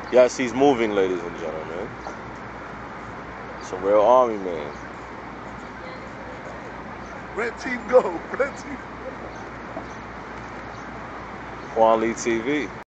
Yes, he's moving, ladies and gentlemen. It's a real army man. Red team go. Red team. Quan Lee TV.